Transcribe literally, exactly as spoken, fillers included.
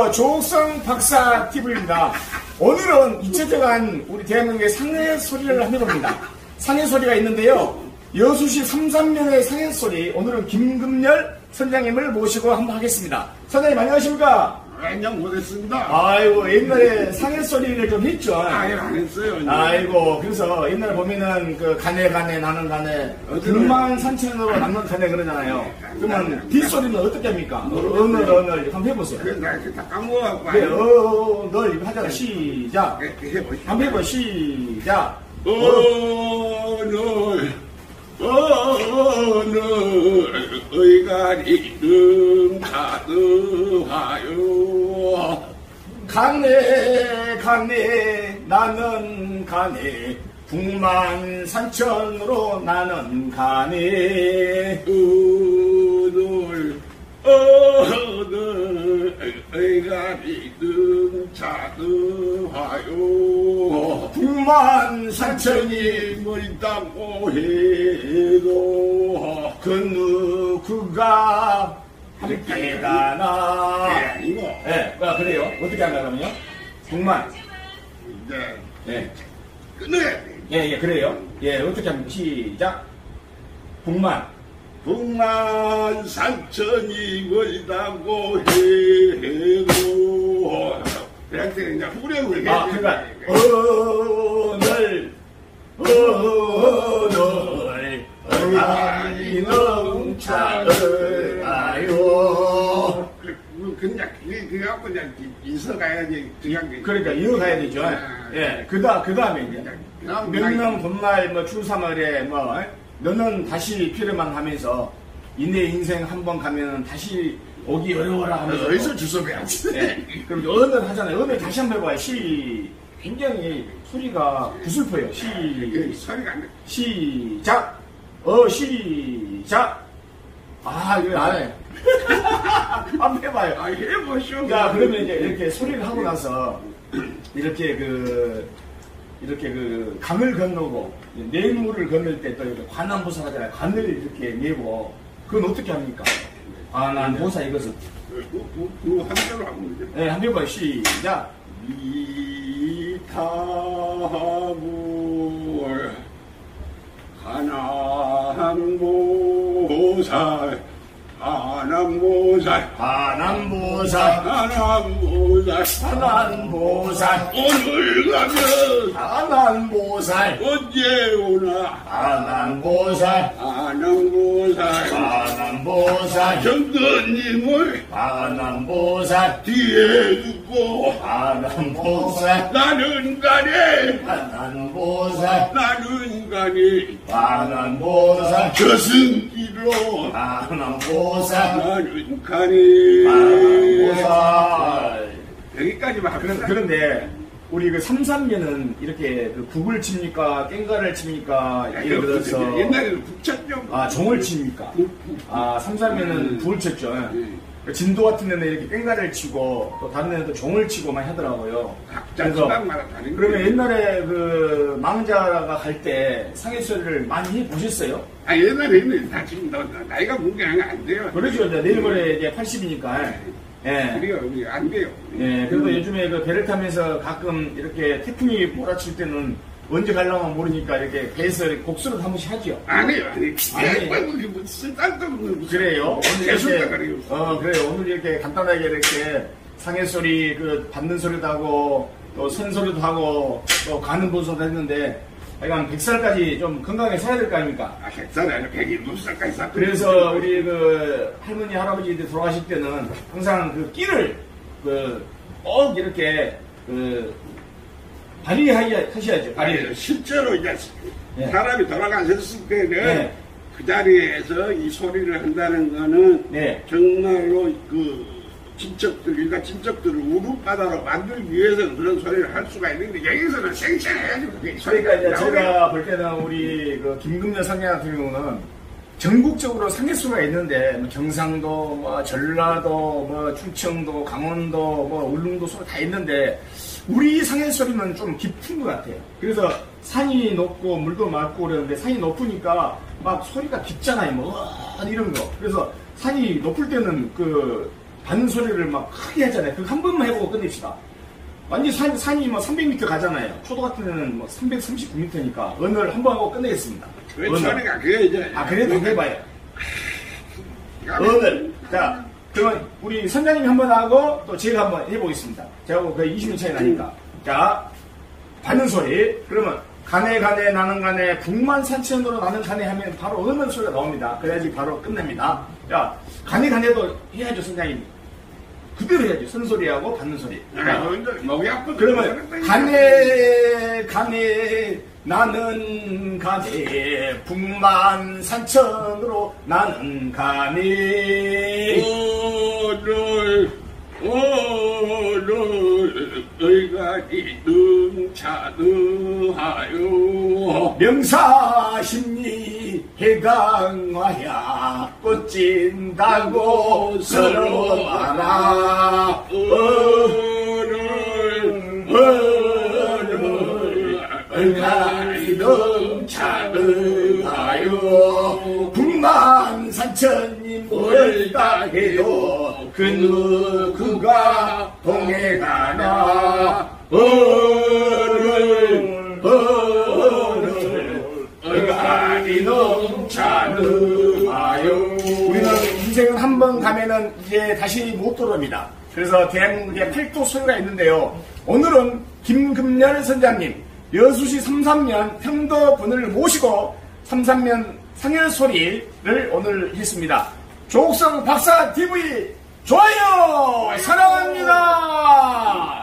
안녕하세요. 조옥성 박사 티비입니다. 오늘은 이채적한 우리 대한민국의 상해 소리를 한번 해봅니다. 상해 소리가 있는데요. 여수시 삼산면의 상해 소리, 오늘은 김금열 선장님을 모시고 한번 하겠습니다. 선장님 안녕하십니까? 안녕 못했습니다. 아이고 옛날에 상해 소리를 좀 했죠. 아예 안 했어요. 이제. 아이고 그래서 옛날에 보면은 그 가네 가네 나는 가네 금만 산천으로 남는 가네 그러잖아요. 그러면 뒷소리는 어떻게 합니까? 어느 어느 한번 해보세요. 그래 나 이렇게 다 까먹어갖고. 네, 어, 널 이거 하잖아. 시작. 해보시죠. 한번 해봐. 시작. 오늘 오늘 의가리름 가득하여 가네 가네 나는 가네 북만 산천으로 나는 가네 오늘 오늘 의가리름 가득하여 북만 산천이 멀다고 해도 그 누구가 함께 가나. 예, 이거. 네, 아, 그래요. 어떻게 하려면요? 북만. 이제 예, 끊어야 돼. 예, 예, 그래요. 예, 어떻게 하면 시작. 북만. 북만 산천이 멀다고 해도 그래한테 그냥 후렴을 아, 그러니까 오늘 오늘 어린이 농차를 가요. 그냥 그게 그게 갖고 그냥 이서 가야지 그냥 그러니까 이어가야 되죠. 예, 그다 그 다음에 이제 명명 봄날 뭐 추사월에 뭐 너는 다시 필요만 하면서 이내 인생 한 번 가면 다시 오기 어려워라 하면서 어디서 주워배야지. 예, 그럼 언을 하잖아요. 언을 다시 한번 해봐요. 시 굉장히 소리가 구슬퍼요. 시 소리가 안 나. 시작. 어 시작. 아 이거 안 해. 한번 해봐요. 아 해보시오. 야 그러면 이제 이렇게 소리를 하고 나서 이렇게 그 이렇게 그 강을 건너고 내물을 건널 때 또 이렇게 관한보사 하잖아요. 관을 이렇게 내고 그건 어떻게 합니까? 관한보사 이것은 그 한대로 하면 되죠. 네, 한번 해봐요. 시작. 이타불 하남보살 하남보살 하남보살 하남보살 하남보살 오늘 가면 하남보살 언제 오나 하남보살 하남보살 하남보살 정근님을 하남보살 뒤에 두고 하남보살 나는 가네 하남보살 나는 가네 하남보살 저승길로 하남보살 나는 가네 하남보살 여기까지만 그런, 합시다. 그런데 우리 그 삼삼면은 이렇게 그 북을 칩니까 깽가를 칩니까 예를 들어서 옛날에는 북쳤죠. 아 종을 칩니까 아 삼삼면은 북을 쳤죠. 그 진도 같은 데는 이렇게 깽가를 치고 또 다른 데는 또 종을 치고만 하더라고요. 각자 지방마다 다른 그러면 거예요. 옛날에 그 망자가 갈 때 상해소리를 많이 해보셨어요? 아 옛날에는 다 지금 나- 나이가 문제는 안 돼요. 그렇죠. 이제 내일 모레 이제 팔십이니까. 예. 그래요. 우리 안 돼요. 예. 그래도 요즘에 그 배를 타면서 가끔 이렇게 태풍이 몰아칠 때는 언제 갈라면 모르니까 이렇게 배에서 곡수를 한 번씩 하죠. 안 해요. 안 해요. 안 해요. 아이고 이게 무슨 딴도 없는 무슨 그래요. 오늘 계속 이렇게, 나가래요. 어, 그래요. 오늘 이렇게 간단하게 이렇게 상해소리, 그, 받는 소리도 하고, 또 선소리도 하고, 또 가는 보소도 했는데, 하여간 백 살까지 좀 건강하게 살아야 될 거 아닙니까? 아 백살이 아니라 백일곱 살까지 살. 그래서 우리 그 할머니, 할아버지들 돌아가실 때는 항상 그 끼를, 그, 꼭 이렇게, 그, 발휘하셔야죠. 발휘를. 실제로 이제 네. 사람이 돌아가셨을 때는 네. 그 자리에서 이 소리를 한다는 거는 네. 정말로 그 친척들, 일가 친척들을 우르바다로 만들기 위해서 그런 소리를 할 수가 있는데 여기서는 생생해가지고 그게 그러니까 이제 나오네요. 제가 볼 때는 우리 그 김금년 상해 같은 경우는 전국적으로 상해수가 있는데 뭐 경상도, 뭐 전라도, 뭐 충청도, 강원도, 뭐 울릉도 소리 다 있는데 우리 상해 소리는 좀 깊은 것 같아요. 그래서 산이 높고 물도 맑고 그러는데 산이 높으니까 막 소리가 깊잖아요. 뭐 으아 이런 거. 그래서 산이 높을 때는 그 반소리를 막 크게 하잖아요. 그거 한 번만 해보고 끝냅시다. 완전 산, 산이 뭐 삼백 미터 가잖아요. 초도 같은 데는 뭐 삼백삼십구 미터니까 언어를 한 번 하고 끝내겠습니다. 왜 소리가 그래 이제. 아, 그래도 해봐요. 언어. 자, 그러면 우리 선장님이 한 번 하고 또 제가 한 번 해보겠습니다. 제가 거의 이십 년 차이 나니까. 자, 받는 소리. 그러면 가네 가네 나는 가네 북만산천으로 나는 가네 하면 바로 언어 소리가 나옵니다. 그래야지 바로 끝냅니다. 자, 가네 가네도 해야죠, 선장님. 그대로 해야죠. 선소리하고 받는 소리. 아, 목이 아프다. 그러면 가네 가네 나는 가네 북만산천으로 나는 가네 오늘 오늘 의가지 능차능하여 명사십리 해강화야 꽃진다고 서로 알아 오늘 오늘 의가지 능차능하여 북만산천이 멀다 해도 그 누구가 동해가나 오늘 오늘 의가지 능차능하여 우리는 인생은 한 번 가면은 이제 다시 못 돌아옵니다. 그래서 대한민국에 팔도 소유가 있는데요. 오늘은 김금열 선장님 여수시 삼산면 평도분을 모시고 삼산면 상해소리를 오늘 했습니다. 조옥성 박사 티비 좋아요 사랑합니다.